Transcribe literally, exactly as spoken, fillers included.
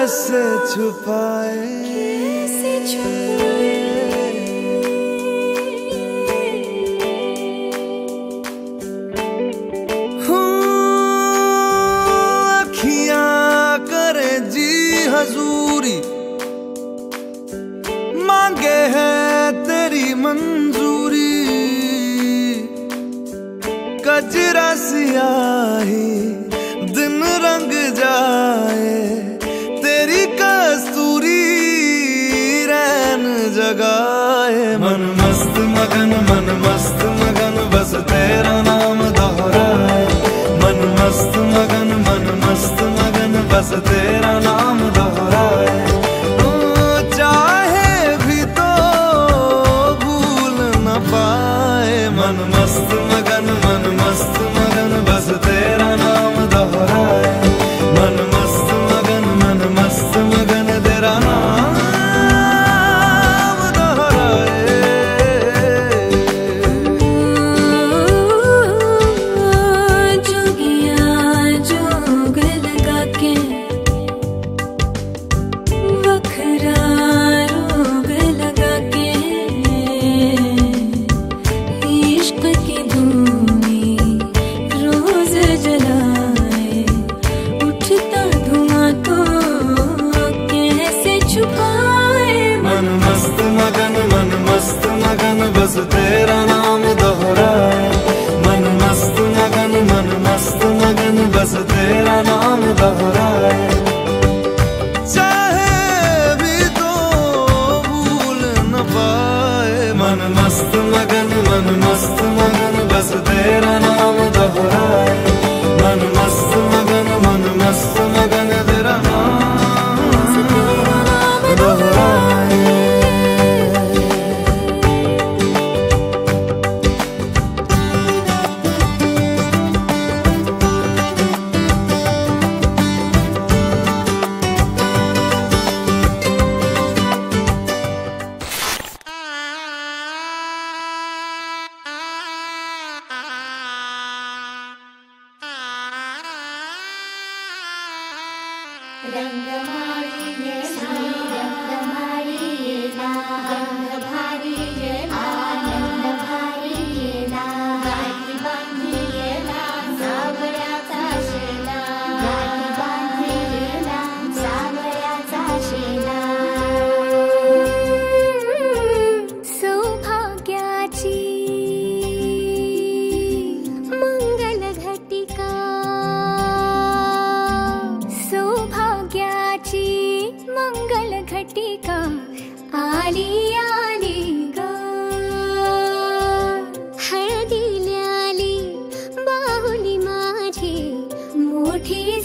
कैसे छुपाए, कैसे छुपाए। अखियां करे जी हजूरी, मांगे है तेरी मंजूरी। कजरा सियाही दिन रंग जाए, तेरी कस्तूरी रैन जगाए। मन मस्त मगन मन मस्त मगन बस तेरा नाम दोहराए। मन मस्त मगन मन मस्त मगन बस तेरा नाम दोहराए। चाहे भी तो भूल न पाए। मन मस्त मगन मन मस्त मगन बस तेरा नाम दोहराए। मन मस्त मगन मन मस्त मगन तेरा नाम दोहराए। जोगिया जोग लगा के वखरा रोग लगा के, इश्क की धूनी रोज जलाए। उठता धुआं तो कैसे छुपाए। मन मस्त मगन मन मस्त मगन बस तेरा नाम दोहराए। मन मस्त मगन मन मस्त मगन बस तेरा नाम दोहराए। चाहे भी तो भूल न पाए। मन मस्त मगन मन मस्त मगन बस तेरा नाम दोहराए। मन मस्त मगन मन मस्त मगन तेरा नाम दोहराए। रंग भारी ये रंग भारी ये रंग भारी ये आनंद भारी ये गाठी बांधी ये सावळ्याचा शेला। गाठी बांधी ये सावळ्याचा शेला। सौभाग्याची मंगल घटिका, सौभाग्याची मंगल घटिका आली आली ग। हळदीला आली बाहुली माझी मोठी